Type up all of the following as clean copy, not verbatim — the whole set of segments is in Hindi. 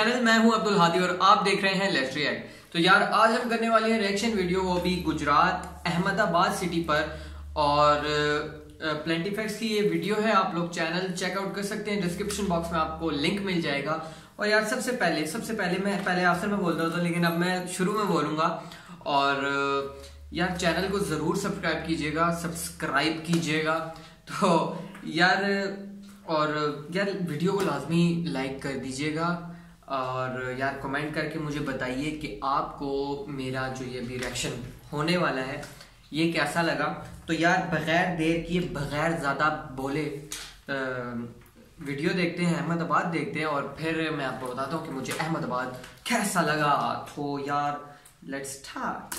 चैनल। मैं हूं अब्दुल हादी और आप देख रहे हैं लेट्स रिएक्ट। तो यार आज हम करने वाले हैं रिएक्शन वीडियो, वो भी गुजरात अहमदाबाद सिटी पर। और प्लेंटी फैक्ट्स की ये वीडियो है, आप लोग चैनल चेकआउट कर सकते हैं, डिस्क्रिप्शन बॉक्स में आपको लिंक मिल जाएगा। और यार सबसे पहले मैं आखिर में बोल रहा था, लेकिन अब मैं शुरू में बोलूंगा। और यार चैनल को जरूर सब्सक्राइब कीजिएगा। तो यार वीडियो को लाजमी लाइक कर दीजिएगा और यार कमेंट करके मुझे बताइए कि आपको मेरा जो ये भी रिएक्शन होने वाला है ये कैसा लगा। तो यार बगैर देर किए, बगैर ज़्यादा बोले वीडियो देखते हैं, अहमदाबाद देखते हैं और फिर मैं आपको बताता हूँ कि मुझे अहमदाबाद कैसा लगा। तो यार लेट्स स्टार्ट।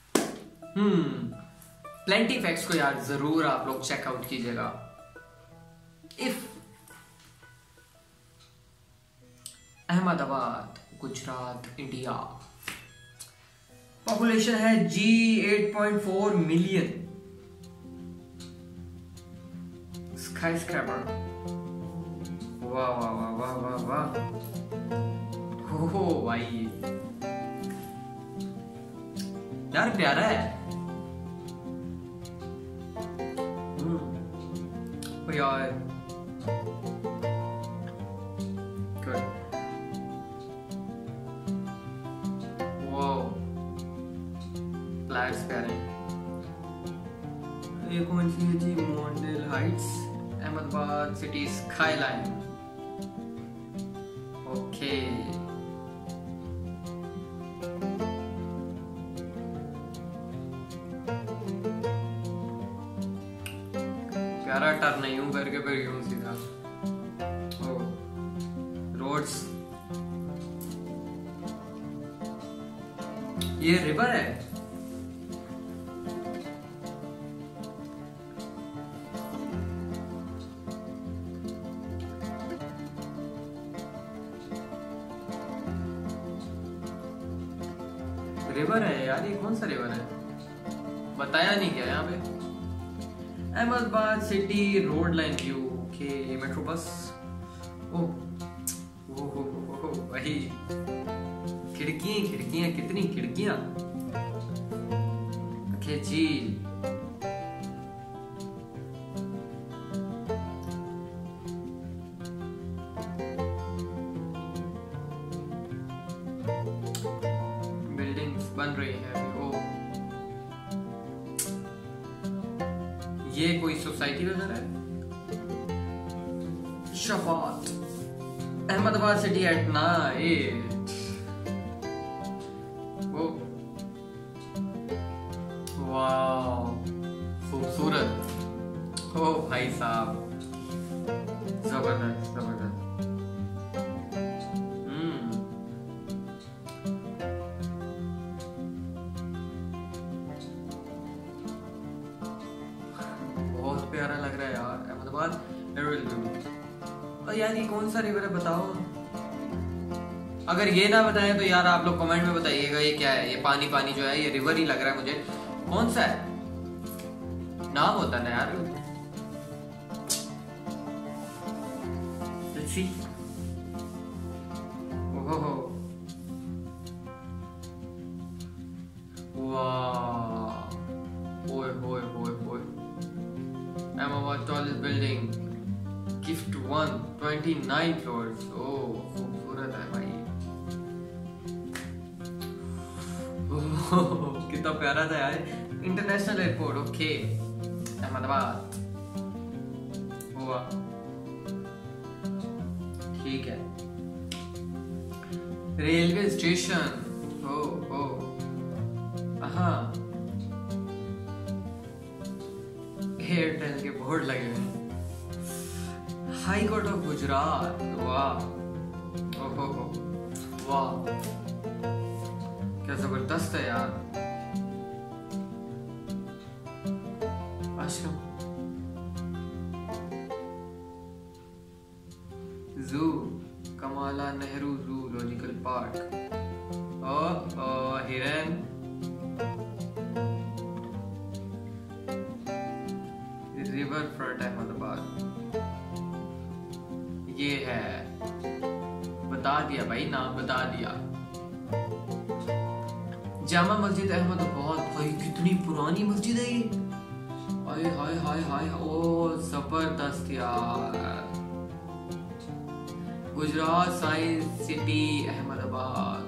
प्लेंटी फैक्ट्स को यार ज़रूर आप लोग चेकआउट कीजिएगा। अहमदाबाद, गुजरात, इंडिया। पॉपुलेशन है जी 8.4 मिलियन। स्काईस्क्रैपर, वाह वाह वाह वाह वाह वाह। हो भाई यार प्यारा है। यार फ्लैट्स प्यारे। ये कौन सी है जी? Mondeal Heights, Ahmedabad city skyline. Okay प्यारा टर्न है, यूं करके फिर यूं सीधा। रोड्स, ये रिवर है। रिवर है यार, ये कौन सा रिवर है बताया नहीं क्या यहाँ पे। Ahmedabad city road line view. Okay metro bus. ओ वही खिड़कियां कितनी खिड़कियां। ओके जी। बन रही है अभी। ओ ये कोई सोसाइटी नजर है। शफात, अहमदाबाद सिटी एट नाइट। ओ वाह खूबसूरत। ओ भाई साहब जबरदस्त जबरदस्त। प्यारा लग रहा है यार अहमदाबाद। और यार ये कौन सा रिवर है बताओ। अगर ये ना बताएं तो यार आप लोग कमेंट में बताइएगा ये क्या है। ये पानी पानी जो है ये रिवर ही लग रहा है मुझे। कौन सा है? नाम होता है ना यार। Let's see। ओहो वाह, ओए होए होए होए। Ahmedabad tallest building, gift 1, 29 floors। ओह खूबसूरत है भाई। कितना प्यारा था यार। International airport. ओके अहमदाबाद हुआ, ठीक है। Railway station. ओ हाँ, एयरटेल के बोर्ड लगे हुए। High court of Gujarat. वाह ओहो वाह क्या जबरदस्त है यार। Ashram, zoo, Kamala Nehru zoological park. हिरन, रिवर फ्रंट अहमदाबाद। ये है, बता दिया दिया भाई, नाम बता दिया। जामा मस्जिद अहमदाबाद, भाई कितनी पुरानी मस्जिद है ये। हाय हाय हाय हाय, ओ जबरदस्त यार। Gujarat science city Ahmedabad.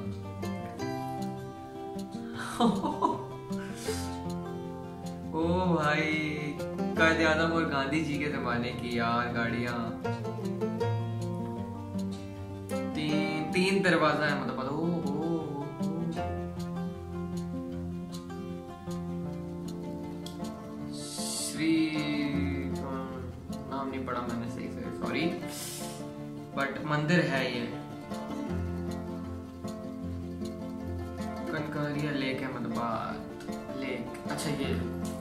ओ भाई, कायदे आज़म और गांधी जी के जमाने की यार गाड़ियां। तीन दरवाजा है मतलब। श्री नाम नहीं पढ़ा मैंने सही से, सॉरी, बट मंदिर है ये। कनकारिया लेक है अहमदाबाद लेक। अच्छा ये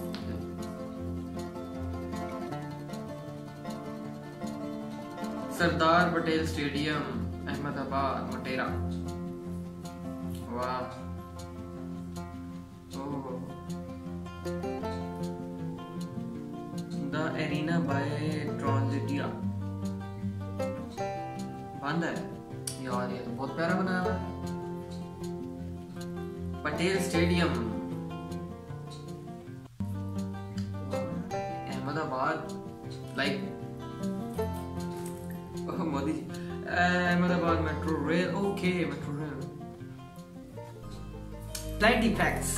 सरदार पटेल स्टेडियम अहमदाबाद मटेरा। वाह, द एरिना बाय ट्रांजिटिया बंद है यार, ये तो बहुत प्यारा बनाया हुआ है। Patel stadium Ahmedabad, like Modi ji. Ahmedabad metro rail, okay metro rail. Plenty facts.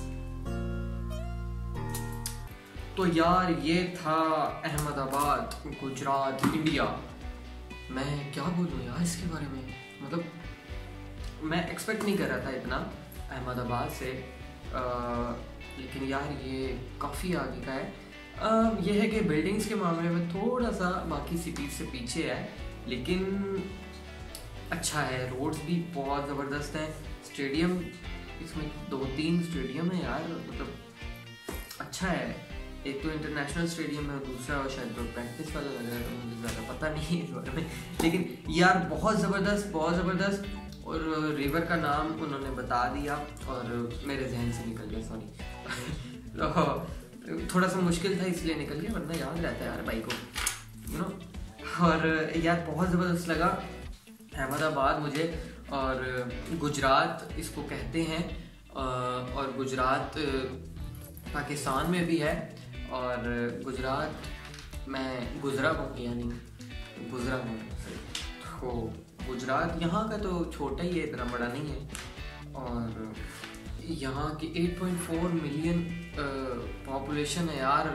तो यार ये था अहमदाबाद, गुजरात, इंडिया। मैं क्या बोलूं यार इसके बारे में, मतलब मैं एक्सपेक्ट नहीं कर रहा था इतना अहमदाबाद से, लेकिन यार ये काफ़ी आगे का है। यह है कि बिल्डिंग्स के मामले में थोड़ा सा बाकी सिटीज से पीछे है, लेकिन अच्छा है। रोड्स भी बहुत ज़बरदस्त हैं। स्टेडियम, इसमें 2-3 स्टेडियम है यार, मतलब अच्छा है। एक तो इंटरनेशनल स्टेडियम है, दूसरा शायद तो प्रैक्टिस वाला लग रहा है, तो मुझे ज़्यादा पता नहीं है इस बारे में, लेकिन यार बहुत ज़बरदस्त, बहुत ज़बरदस्त। और रिवर का नाम उन्होंने बता दिया और मेरे जहन से निकल गया, सॉरी। तो थोड़ा सा मुश्किल था इसलिए निकल गया, वरना याद रहता है यार भाई को, यू नो। और यार बहुत ज़बरदस्त लगा अहमदाबाद मुझे। और गुजरात इसको कहते हैं, और गुजरात पाकिस्तान में भी है। और गुजरात मैं गुजरा हूँ, यानी गुजरा हूँ, तो गुजरात यहाँ का तो छोटा ही है, इतना बड़ा नहीं है। और यहाँ की 8.4 मिलियन पॉपुलेशन है यार,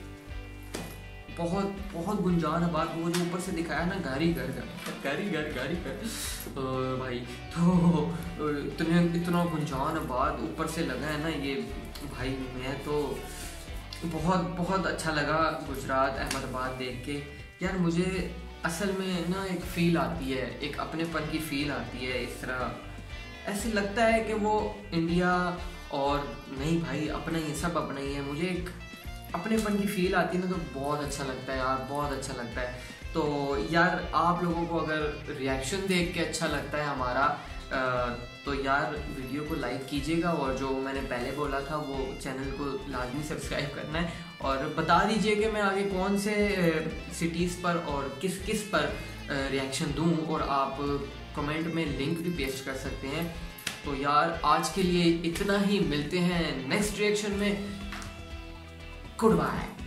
बहुत बहुत गुंजान आबाद। वो जो ऊपर से दिखाया ना, गारी घर भाई, तो इतना गुंजान आबाद ऊपर से लगा है ना ये भाई। मैं तो बहुत बहुत अच्छा लगा गुजरात अहमदाबाद देख के यार। मुझे असल में ना एक फ़ील आती है, एक अपनेपन की फ़ील आती है। इस तरह ऐसे लगता है कि वो इंडिया और नहीं भाई, अपना ही है, सब अपना ही है। मुझे एक अपनेपन की फ़ील आती है ना, तो बहुत अच्छा लगता है यार, बहुत अच्छा लगता है। तो यार आप लोगों को अगर रिएक्शन देख के अच्छा लगता है हमारा, तो यार वीडियो को लाइक कीजिएगा, और जो मैंने पहले बोला था वो चैनल को लाजमी सब्सक्राइब करना है। और बता दीजिए कि मैं आगे कौन से सिटीज़ पर और किस किस पर रिएक्शन दूं, और आप कमेंट में लिंक भी पेस्ट कर सकते हैं। तो यार आज के लिए इतना ही, मिलते हैं नेक्स्ट रिएक्शन में। Good bye.